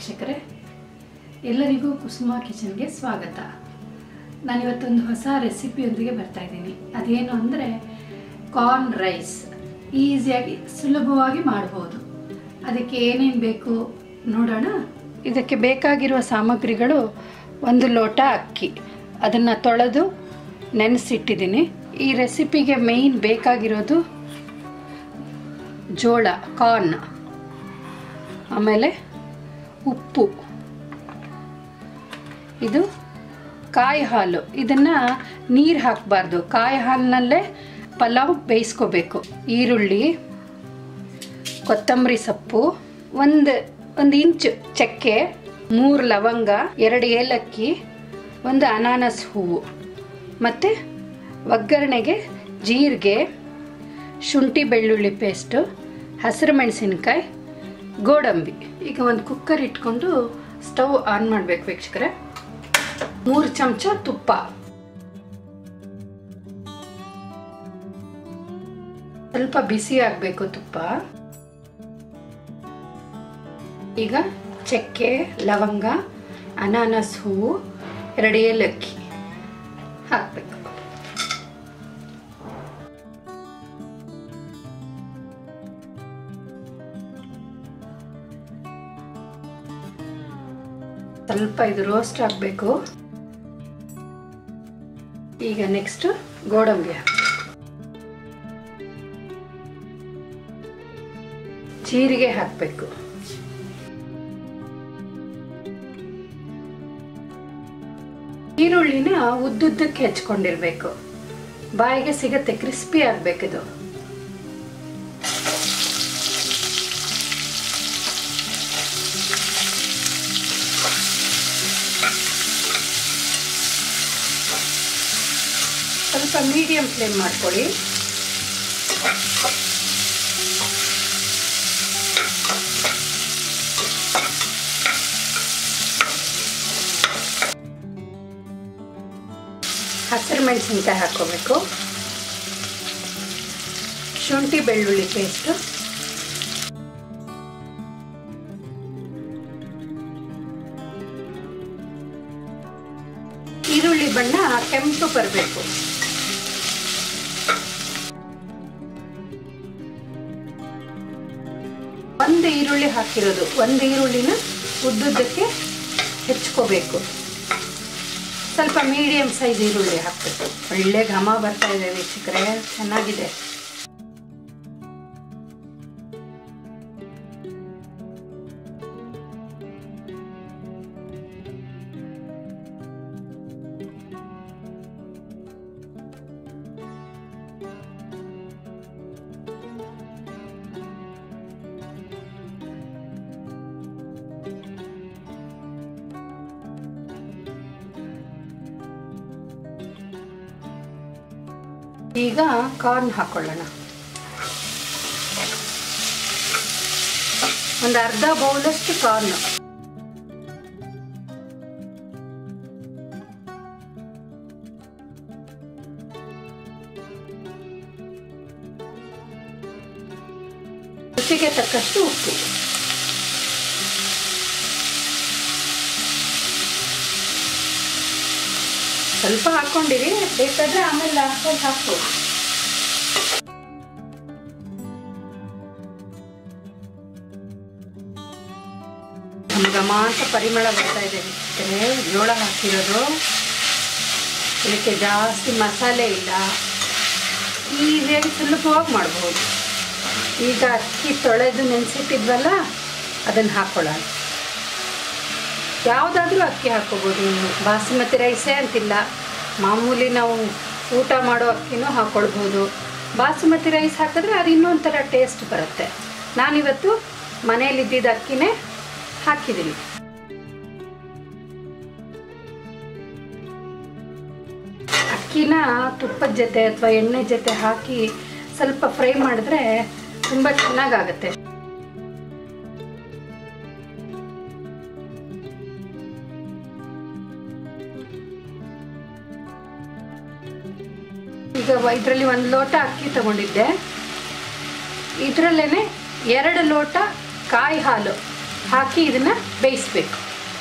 ವೀಕ್ಷಕರೇ, ಎಲ್ಲರಿಗೂ ಕುಸುಮ ಕಿಚನ್ಗೆ ಸ್ವಾಗತ. ನಾನಿವತ್ತೊಂದು ಹೊಸ ರೆಸಿಪಿಯೊಂದಿಗೆ ಬರ್ತಾ ಇದ್ದೀನಿ. ಅದೇನು ಅಂದರೆ ಕಾರ್ನ್ ರೈಸ್. ಈಸಿಯಾಗಿ ಸುಲಭವಾಗಿ ಮಾಡ್ಬೋದು. ಅದಕ್ಕೆ ಏನೇನು ಬೇಕು ನೋಡೋಣ. ಇದಕ್ಕೆ ಬೇಕಾಗಿರುವ ಸಾಮಗ್ರಿಗಳು: 1 ಲೋಟ ಅಕ್ಕಿ, ಅದನ್ನು ತೊಳೆದು ನೆನೆಸಿಟ್ಟಿದ್ದೀನಿ. ಈ ರೆಸಿಪಿಗೆ ಮೇಯ್ನ್ ಬೇಕಾಗಿರೋದು ಜೋಳ, ಕಾರ್ನ್. ಆಮೇಲೆ ಉಪ್ಪು, ಇದು ಕಾಯಿ ಹಾಲು. ಇದನ್ನು ನೀರು ಹಾಕಬಾರ್ದು, ಕಾಯಿ ಹಾಲಿನಲ್ಲೇ ಪಲಾವ್ ಬೇಯಿಸ್ಕೋಬೇಕು. ಈರುಳ್ಳಿ, ಕೊತ್ತಂಬರಿ ಸೊಪ್ಪು, ಒಂದು ಇಂಚು ಚಕ್ಕೆ, 3 ಲವಂಗ, 2 ಏಲಕ್ಕಿ, 1 ಅನಾನಸ್ ಹೂವು, ಮತ್ತು ಒಗ್ಗರಣೆಗೆ ಜೀರಿಗೆ, ಶುಂಠಿ ಬೆಳ್ಳುಳ್ಳಿ ಪೇಸ್ಟು, ಹಸಿರು ಮೆಣಸಿನಕಾಯಿ, ಗೋಡಂಬಿ. ಈಗ ಒಂದು ಕುಕ್ಕರ್ ಇಟ್ಕೊಂಡು ಸ್ಟವ್ ಆನ್ ಮಾಡಬೇಕು ವೀಕ್ಷಕರೇ. 3 ಚಮಚ ತುಪ್ಪ, ಸ್ವಲ್ಪ ಬಿಸಿ ಆಗಬೇಕು ತುಪ್ಪ. ಈಗ ಚಕ್ಕೆ, ಲವಂಗ, ಅನಾನಸ್ ಹೂವು, 2 ಏಲಕ್ಕಿ ಹಾಕಬೇಕು. ಸ್ವಲ್ಪ ಇದು ರೋಸ್ಟ್ ಆಗಬೇಕು. ಈಗ ನೆಕ್ಸ್ಟ್ ಗೋಡಂಬಿ ಹಾಕಬೇಕು, ಜೀರಿಗೆ ಹಾಕಬೇಕು, ಈರುಳ್ಳಿನ ಉದ್ದುದ್ದಕ್ಕೆ ಹೆಚ್ಕೊಂಡಿರ್ಬೇಕು, ಬಾಯಿಗೆ ಸಿಗತ್ತೆ, ಕ್ರಿಸ್ಪಿ ಆಗಬೇಕಿದು. ಸ್ವಲ್ಪ ಮೀಡಿಯಂ ಫ್ಲೇಮ್ ಮಾಡ್ಕೊಳ್ಳಿ. ಹಸಿರು ಮೆಣಸಿನಕಾಯಿ ಹಾಕೋಬೇಕು, ಶುಂಠಿ ಬೆಳ್ಳುಳ್ಳಿ ಪೇಸ್ಟು, ಈರುಳ್ಳಿ ಬಣ್ಣ ಕೆಂಪು ಬರಬೇಕು. ಒಂದು ಈರುಳ್ಳಿ ಹಾಕಿರೋದು, ಒಂದು ಈರುಳ್ಳಿನ ಉದ್ದುದ್ದಕ್ಕೆ ಹೆಚ್ಕೋಬೇಕು. ಸ್ವಲ್ಪ ಮೀಡಿಯಂ ಸೈಜ್ ಈರುಳ್ಳಿ ಹಾಕಬೇಕು. ಒಳ್ಳೆ ಘಮ ಬರ್ತಾ ಇದೆ ವೀಕ್ಷಕರೇ, ಚೆನ್ನಾಗಿದೆ. ಈಗ ಕಾರ್ನ್ ಹಾಕೊಳ್ಳೋಣ. ಒಂದು ಅರ್ಧ ಬೌಲಷ್ಟು ಕಾರ್ನ್. ರುಚಿಗೆ ತಕ್ಕಷ್ಟು ಉಪ್ಪು. ಸ್ವಲ್ಪ ಹಾಕೊಂಡಿರಿ, ಬೇಕಾದ್ರೆ ಆಮೇಲೆ ಲಾಸ್ಟಲ್ಲಿ ಹಾಕ್ಬೋದು. ಘಮಾಂತ ಪರಿಮಳ ಬರ್ತಾ ಇದೆ. ಜೋಳ ಹಾಕಿರೋದು, ಇದಕ್ಕೆ ಜಾಸ್ತಿ ಮಸಾಲೆ ಇಲ್ಲ, ಈಸಿಯಾಗಿ ಸುಲಭವಾಗಿ ಮಾಡ್ಬೋದು. ಈಗ ಅಕ್ಕಿ ತೊಳೆದು ನೆನೆಸಿಟ್ಟಿದ್ವಲ್ಲ, ಅದನ್ನು ಹಾಕೊಳ್ಳೋಣ. ಯಾವುದಾದ್ರೂ ಅಕ್ಕಿ ಹಾಕೋಬೋದು, ಬಾಸುಮತಿ ರೈಸೇ ಅಂತಿಲ್ಲ, ಮಾಮೂಲಿ ನಾವು ಊಟ ಮಾಡೋ ಅಕ್ಕಿನೂ ಹಾಕ್ಕೊಳ್ಬೋದು. ಬಾಸುಮತಿ ರೈಸ್ ಹಾಕಿದ್ರೆ ಅದು ಇನ್ನೊಂಥರ ಟೇಸ್ಟ್ ಬರುತ್ತೆ. ನಾನಿವತ್ತು ಮನೆಯಲ್ಲಿದ್ದಿದ್ದ ಅಕ್ಕಿನೇ ಹಾಕಿದ್ದೀನಿ. ಅಕ್ಕಿನ ತುಪ್ಪದ ಜೊತೆ ಅಥವಾ ಎಣ್ಣೆ ಜೊತೆ ಹಾಕಿ ಸ್ವಲ್ಪ ಫ್ರೈ ಮಾಡಿದ್ರೆ ತುಂಬ ಚೆನ್ನಾಗಾಗತ್ತೆ. ಈಗ ಇದರಲ್ಲಿ 1 ಲೋಟ ಅಕ್ಕಿ ತಗೊಂಡಿದ್ದೆ. ಇದರಲ್ಲೇನೆ 2 ಲೋಟ ಕಾಯಿ ಹಾಲು ಹಾಕಿ ಇದನ್ನು ಬೇಯಿಸ್ಬೇಕು.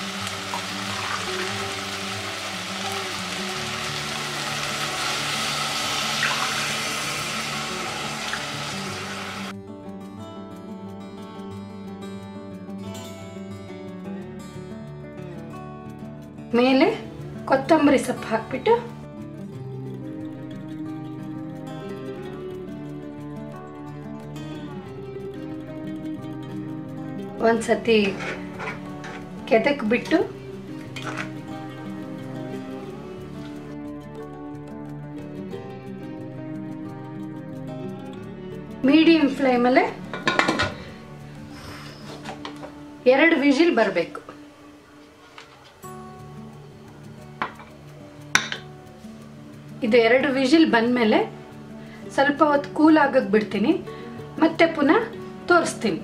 ಮೇಲೆ ಕೊತ್ತಂಬರಿ ಸೊಪ್ಪು ಹಾಕ್ಬಿಟ್ಟು ಒಂದ್ಸತಿ ಕೆದಕ್ ಬಿಟ್ಟು ಮೀಡಿಯಂ ಫ್ಲೇಮಲ್ಲೇ 2 ವಿಜಿಲ್ ಬರಬೇಕು. ಇದು 2 ವಿಜಿಲ್ ಬಂದಮೇಲೆ ಸ್ವಲ್ಪ ಹೊತ್ತು ಕೂಲ್ ಆಗಕ್ಕೆ ಬಿಡ್ತೀನಿ, ಮತ್ತೆ ಪುನಃ ತೋರಿಸ್ತೀನಿ.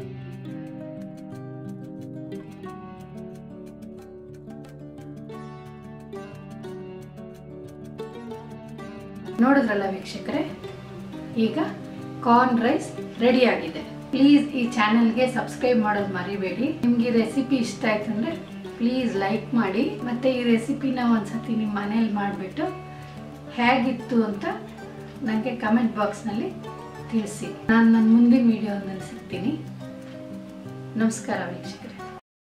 ನೋಡಿದ್ರಲ್ಲ ವೀಕ್ಷಕರೇ, ಈಗ ಕಾರ್ನ್ ರೈಸ್ ರೆಡಿ ಆಗಿದೆ. ಪ್ಲೀಸ್ ಈ ಚಾನೆಲ್ಗೆ ಸಬ್ಸ್ಕ್ರೈಬ್ ಮಾಡೋದು ಮರಿಬೇಡಿ. ನಿಮ್ಗೆ ರೆಸಿಪಿ ಇಷ್ಟ ಆಯ್ತು ಅಂದರೆ ಪ್ಲೀಸ್ ಲೈಕ್ ಮಾಡಿ, ಮತ್ತು ಈ ರೆಸಿಪಿನ ಒಂದ್ಸತಿ ನಿಮ್ಮ ಮನೇಲಿ ಮಾಡಿಬಿಟ್ಟು ಹೇಗಿತ್ತು ಅಂತ ನನಗೆ ಕಮೆಂಟ್ ಬಾಕ್ಸ್ನಲ್ಲಿ ತಿಳಿಸಿ. ನಾನು ನನ್ನ ಮುಂದಿನ ವಿಡಿಯೋನಲ್ಲಿ ಸಿಗ್ತೀನಿ. ನಮಸ್ಕಾರ ವೀಕ್ಷಕರೇ.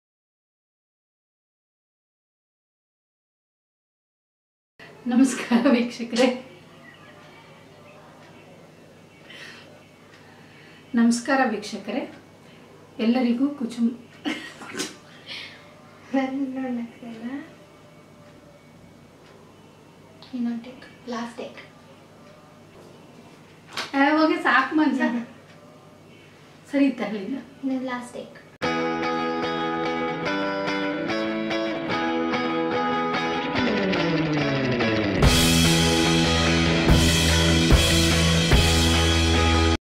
ನಮಸ್ಕಾರ ವೀಕ್ಷಕರೇ. ನಮಸ್ಕಾರ ವೀಕ್ಷಕರೇ, ಎಲ್ಲರಿಗೂ ಹೋಗಿ ಸಾಕು ಮನ್ಸ ಸರಿ ತರಲಿಲ್ಲ. Last take